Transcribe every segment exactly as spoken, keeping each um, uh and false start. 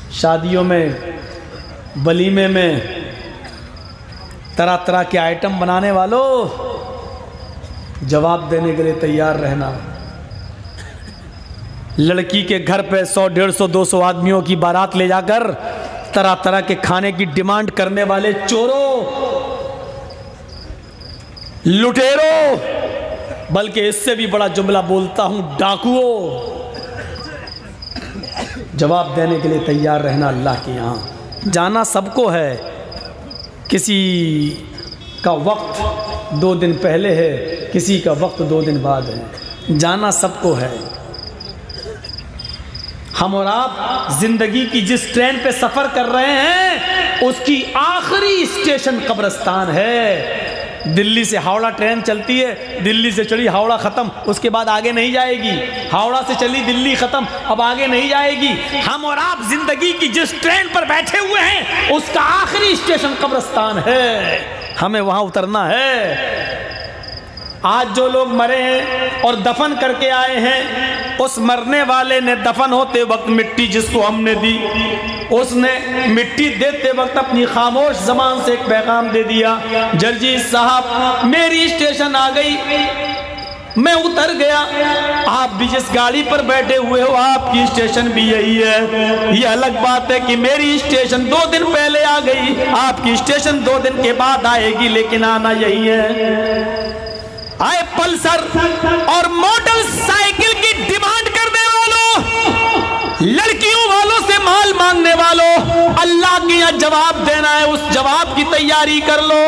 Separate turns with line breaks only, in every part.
شادیوں میں، ولیمے میں طرح طرح کے آئٹم بنانے والوں، جواب دینے کے لیے تیار رہنا۔ لڑکی کے گھر پہ سو ڈیڑھ سو دو سو آدمیوں کی بارات لے جا کر طرح طرح کے کھانے کی ڈیمانڈ کرنے والے چوروں، لٹیروں، بلکہ اس سے بھی بڑا جملہ بولتا ہوں، ڈاکوؤں، جواب دینے کے لیے تیار رہنا اللہ کے یہاں۔ جانا سب کو ہے، کسی کا وقت دو دن پہلے ہے، کسی کا وقت دو دن بعد ہے، جانا سب کو ہے۔ ہم اور آپ زندگی کی جس ٹرین پہ سفر کر رہے ہیں اس کی آخری اسٹیشن قبرستان ہے۔ دلی سے ہاوڑا ٹرین چلتی ہے، دلی سے چڑھی ہاوڑا ختم، اس کے بعد آگے نہیں جائے گی۔ ہاوڑا سے چلی دلی ختم، اب آگے نہیں جائے گی۔ ہم اور آپ زندگی کی جس ٹرین پر بیٹھے ہوئے ہیں اس کا آخری اسٹیشن قبرستان ہے، ہمیں وہاں اترنا ہے۔ آج جو لوگ مرے ہیں اور دفن کر کے آئے ہیں، اس مرنے والے نے دفن ہوتے وقت مٹی جس کو ہم نے دی، اس نے مٹی دیتے وقت اپنی خاموش زبان سے ایک پیغام دے دیا، جرجی صاحب میری اسٹیشن آ گئی، میں اتر گیا، آپ بھی جس گاڑی پر بیٹھے ہوئے ہو آپ کی اسٹیشن بھی یہی ہے۔ یہ الگ بات ہے کہ میری اسٹیشن دو دن پہلے آ گئی، آپ کی اسٹیشن دو دن کے بعد آئے گی، لیکن آنا یہی ہے۔ آئے پلسر اور موٹر سائیکل کی ڈیمانڈ کرنے والوں، لڑکیوں والوں سے مال مانگنے والوں، اللہ کے یہاں جواب دینا ہے، اس جواب کی تیاری کر لو۔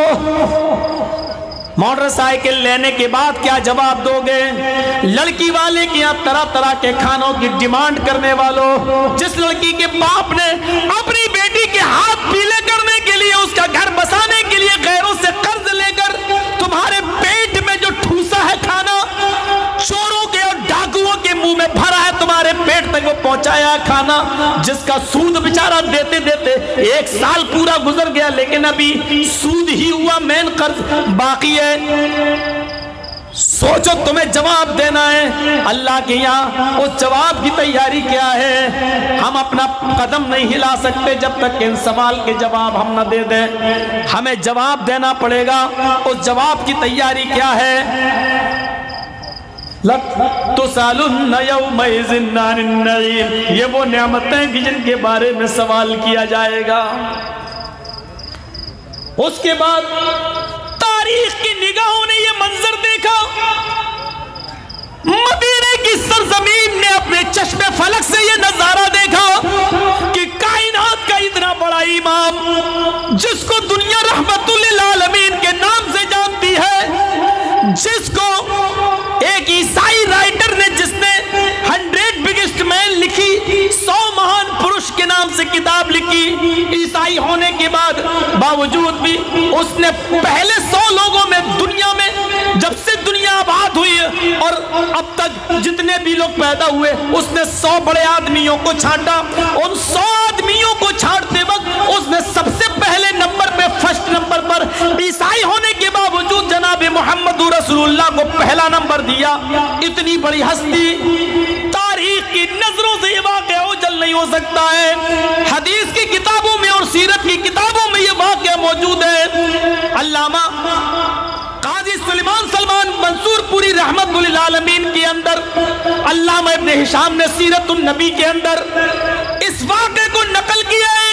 موٹر سائیکل لینے کے بعد کیا جواب دو گے؟ لڑکی والے کے یہاں طرح طرح کے کھانوں کی ڈیمانڈ کرنے والوں، جس لڑکی کے باپ نے اپنی بیٹی کے ہاتھ پیلے کرنے کے لیے، اس کا گھر بسانے کے لیے غیروں سے قرض لے کر تمہارے پیٹ میں جو ٹھوسا ہے کھانا، چوروں کے اور ڈاکوؤں کے منہ میں بھرا ہے، تمہارے پیٹ تک وہ پہنچایا ہے کھانا، جس کا سود بیچارہ دیتے دیتے ایک سال پورا گزر گیا، لیکن ابھی سود ہی ہوا، مین قرض باقی ہے۔ سوچو تمہیں جواب دینا ہے، اللہ کے یہاں اس جواب کی تیاری کیا ہے؟ ہم اپنا قدم نہیں ہلا سکتے جب تک کہ ان سوال کے جواب ہم نہ دے دیں، ہمیں جواب دینا پڑے گا۔ اس جواب کی تیاری کیا ہے؟ لَتُسْأَلُنَّ يَوْمَئِذٍ عَنِ النَّعِيمِ، یہ وہ نعمتیں ہیں جن کے بارے میں سوال کیا جائے گا۔ اس کے بعد تاریخ کی نگاہوں نے یہ منظر دیکھا، مدینے کی سرزمین نے اپنے چشم فلک سے یہ نظارہ دیکھا کہ کائنات کا اتنا بڑا امام، جس کو دنیا رحمت للعالمین کے نام سے جانتی ہے، جس کو ایک عیسائی رائٹر نے، جس نے ہنڈریڈ بگسٹ مین لکھی، سو مہان پروش کے نام سے کتاب لکھی، عیسائی ہونے کے بعد باوجود بھی اس نے پہلے سو لوگوں میں، دنیا میں جب سے دنیا آباد ہوئی اور اب تک جتنے بھی لوگ پیدا ہوئے، اس نے سو بڑے آدمیوں کو چھانٹا۔ ان سو آدمیوں کو چھانٹتے وقت اس نے سب سے پہلے نمبر پہ، فرسٹ نمبر پر، عیسائی ہونے کے باوجود جناب محمد رسول اللہ کو پہلا نمبر دیا۔ اتنی بڑی ہستی، تاریخ کی نظروں سے یہ واقعہ اوجھل نہیں ہو سکتا ہے۔ حدیث کی کتابوں میں اور سیرت کی کتابوں میں یہ واقعہ موجود ہے۔ علامہ قاضی سلیمان سلمان منصور پوری رحمت للعالمین کے اندر، علامہ ابن ہشام نے سیرت النبی کے اندر اس واقعے کو نقل کیا ہے